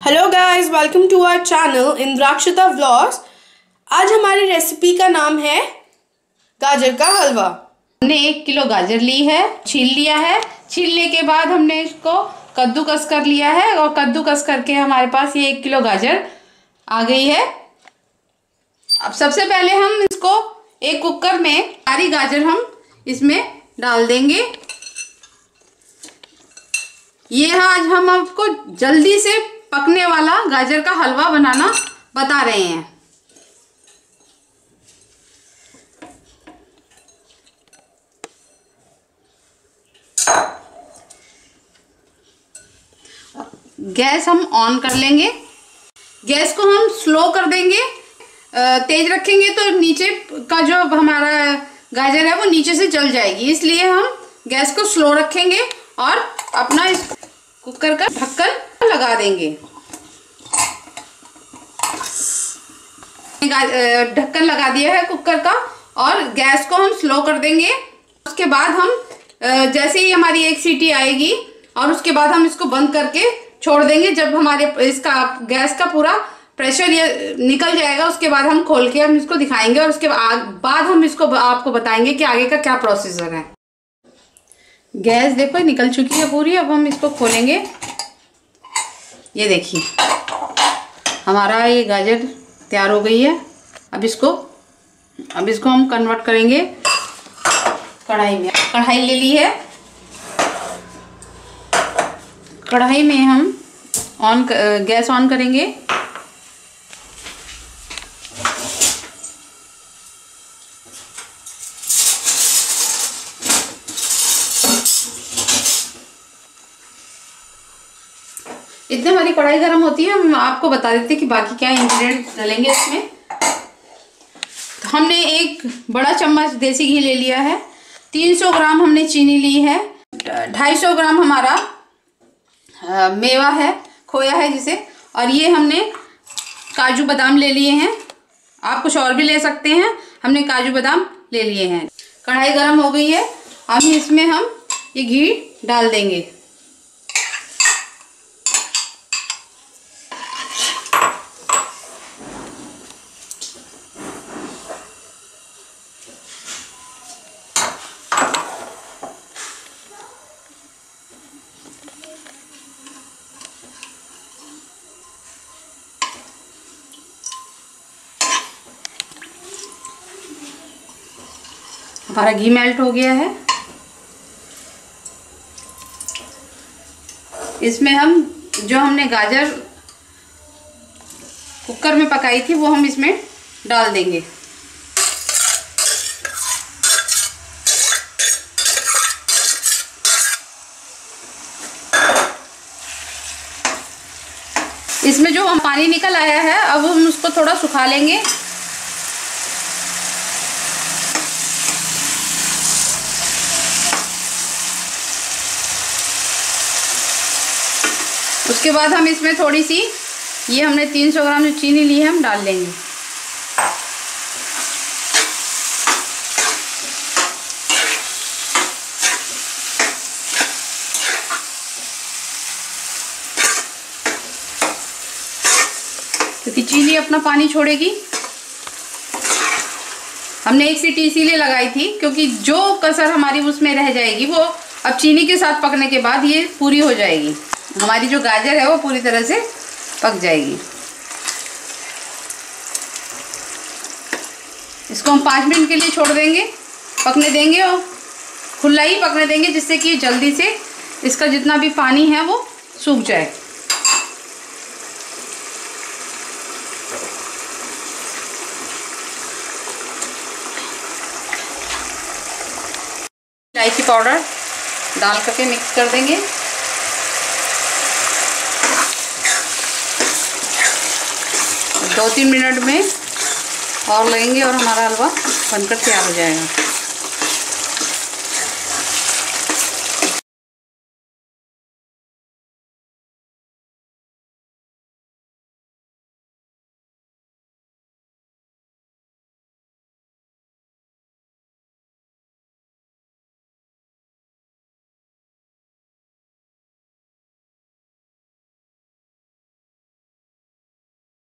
Hello guys, welcome to our channel Indrakshita vlogs. आज हमारी recipe का नाम है गाजर का हलवा। हमने 1 किलो गाजर ली है, छील लिया है। छीलने के बाद हमने इसको कद्दूकस कर लिया है और कद्दूकस करके हमारे पास ये 1 किलो गाजर आ गई है। अब सबसे पहले हम इसको एक कुकर में सारी गाजर हम इसमें डाल देंगे। ये आज हम आपको जल्दी से पकने वाला गाजर का हलवा बनाना बता रहे हैं। गैस हम ऑन कर लेंगे। गैस को हम स्लो कर देंगे। तेज रखेंगे तो नीचे का जो हमारा गाजर है वो नीचे से जल जाएगी, इसलिए हम गैस को स्लो रखेंगे और अपना इस कुकर का ढक्कन लगा देंगे। ढक्कन लगा दिया है कुकर का और गैस को हम स्लो कर देंगे। उसके बाद हम जैसे ही हमारी 1 सीटी आएगी और उसके बाद हम इसको बंद करके छोड़ देंगे। जब हमारे इसका गैस का पूरा प्रेशर ये निकल जाएगा, उसके बाद हम खोल के हम इसको दिखाएंगे और उसके बाद हम इसको आपको बताएंगे कि आगे का क्या प्रोसीजर है। गैस देखो निकल चुकी है पूरी। अब हम इसको खोलेंगे। ये देखिए हमारा ये गाजर तैयार हो गई है। अब इसको हम कन्वर्ट करेंगे कढ़ाई में। कढ़ाई ले ली है। कढ़ाई में हम गैस ऑन करेंगे। इतने हमारी कढ़ाई गर्म होती है, हम आपको बता देते हैं कि बाकी क्या इंग्रेडिएंट्स डालेंगे इसमें। तो हमने 1 बड़ा चम्मच देसी घी ले लिया है। 300 ग्राम हमने चीनी ली है। 250 ग्राम हमारा मेवा है, खोया है जिसे। और ये हमने काजू बादाम ले लिए हैं। आप कुछ और भी ले सकते हैं, हमने काजू बादाम ले लिए हैं। कढ़ाई गर्म हो गई है। अब इसमें हम ये घी डाल देंगे। हमारा घी मेल्ट हो गया है। इसमें हम जो हमने गाजर कुकर में पकाई थी वो हम इसमें डाल देंगे। इसमें जो हम पानी निकल आया है, अब हम उसको थोड़ा सुखा लेंगे। उसके बाद हम इसमें थोड़ी सी ये हमने 300 ग्राम जो चीनी ली है हम डाल लेंगे। क्योंकि चीनी अपना पानी छोड़ेगी। हमने 1 सीटी इसीलिए लगाई थी क्योंकि जो कसर हमारी उसमें रह जाएगी वो अब चीनी के साथ पकने के बाद ये पूरी हो जाएगी। हमारी जो गाजर है वो पूरी तरह से पक जाएगी। इसको हम 5 मिनट के लिए छोड़ देंगे, पकने देंगे और खुला ही पकने देंगे, जिससे कि जल्दी से इसका जितना भी पानी है वो सूख जाए। इलायची पाउडर डाल करके मिक्स कर देंगे। दो 3 मिनट में और लगेंगे और हमारा हलवा बनकर तैयार हो जाएगा।